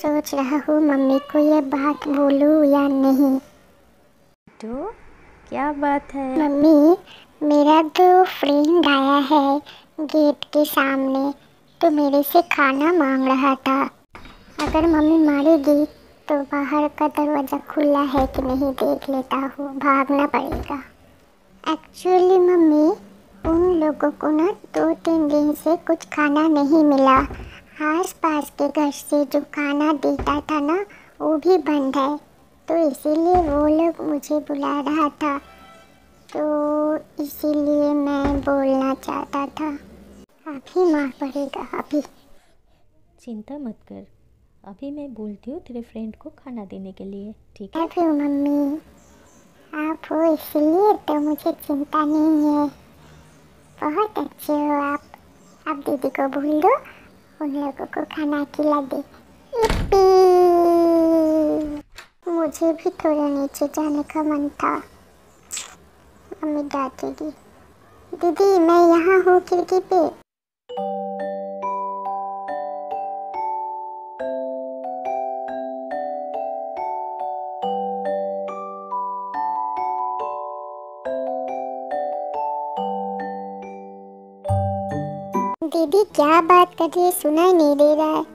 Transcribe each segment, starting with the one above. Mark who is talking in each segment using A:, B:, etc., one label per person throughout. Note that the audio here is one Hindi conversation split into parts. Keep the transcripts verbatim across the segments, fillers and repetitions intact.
A: सोच रहा हूँ मम्मी को ये बात बोलूँ या नहीं।
B: तो क्या बात है?
A: मम्मी, मेरा जो फ्रेंड आया है गेट के सामने तो मेरे से खाना मांग रहा था। अगर मम्मी मारेगी तो बाहर का दरवाज़ा खुला है कि नहीं देख लेता हूँ, भागना पड़ेगा। एक्चुअली मम्मी, उन लोगों को ना दो तीन दिन से कुछ खाना नहीं मिला। आस पास के घर से जो खाना देता था ना वो भी बंद है, तो इसीलिए वो लोग मुझे बुला रहा था, तो इसीलिए मैं बोलना चाहता था। अभी मार पड़ेगा अभी।
B: चिंता मत कर, अभी मैं बोलती हूँ तेरे फ्रेंड को खाना देने के लिए, ठीक है?
A: अभी मम्मी, आप हो इसलिए तो मुझे चिंता नहीं है। बहुत अच्छे हो आप। आप दीदी को बोल दो उन लोगों को खाना खिला दे। यप्पी! मुझे भी थोड़ा नीचे जाने का मन था। मम्मी डांटेगी। दीदी मैं यहाँ हूँ खिड़की पे। दीदी क्या बात कर रही है, सुनाई नहीं दे रहा है।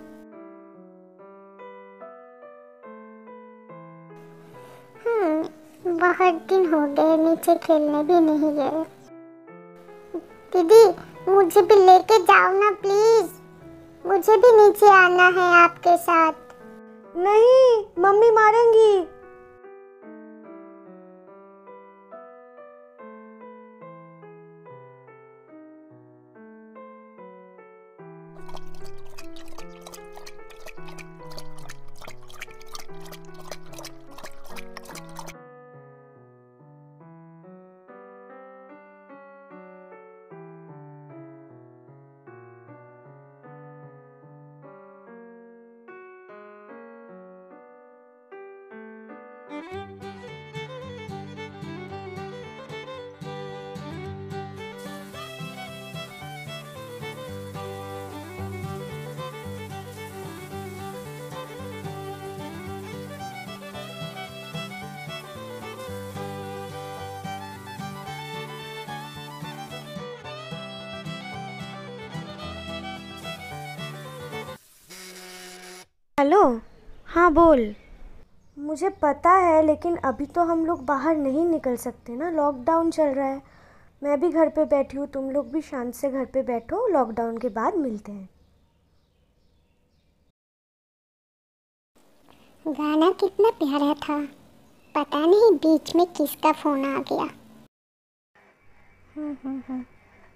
A: हम्म बहुत दिन हो गए नीचे खेलने भी नहीं गए। दीदी मुझे भी लेके जाओ ना प्लीज, मुझे भी नीचे आना है आपके साथ।
C: नहीं, मम्मी मारेंगी। हेलो, हाँ बोल। मुझे पता है लेकिन अभी तो हम लोग बाहर नहीं निकल सकते ना, लॉकडाउन चल रहा है। मैं भी घर पे बैठी हूँ, तुम लोग भी शांत से घर पे बैठो, लॉकडाउन के बाद मिलते हैं।
A: गाना कितना प्यारा था, पता नहीं बीच में किसका फोन आ गया। हम्म हम्म हम्म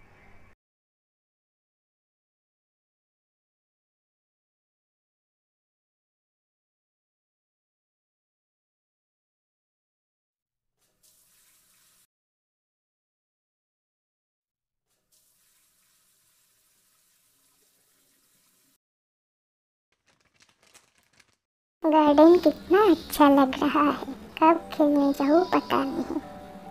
A: गार्डन कितना अच्छा लग रहा है, कब खेलने जाऊँ पता नहीं।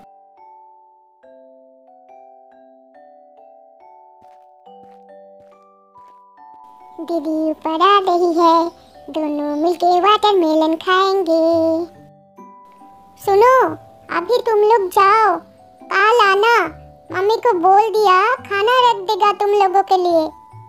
A: दीदी ऊपर आ रही है, दोनों मिलके वाटरमेलन खाएंगे। सुनो, अभी तुम लोग जाओ, कल आना। मम्मी को बोल दिया खाना रख देगा तुम लोगों के लिए।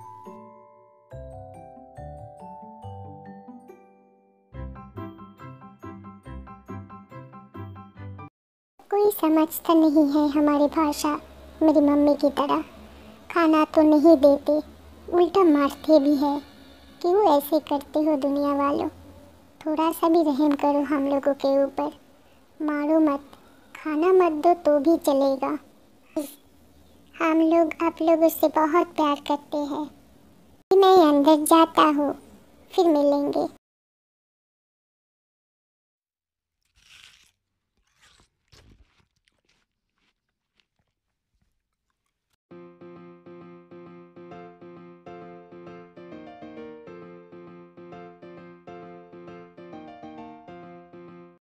A: कोई समझता नहीं है हमारी भाषा, मेरी मम्मी की तरह। खाना तो नहीं देते, उल्टा मारते भी है। क्यों ऐसे करते हो दुनिया वालों? थोड़ा सा भी रहम करो हम लोगों के ऊपर। मारो मत, खाना मत दो तो भी चलेगा। हम लोग आप लोगों से बहुत प्यार करते हैं। मैं अंदर जाता हूँ, फिर मिलेंगे।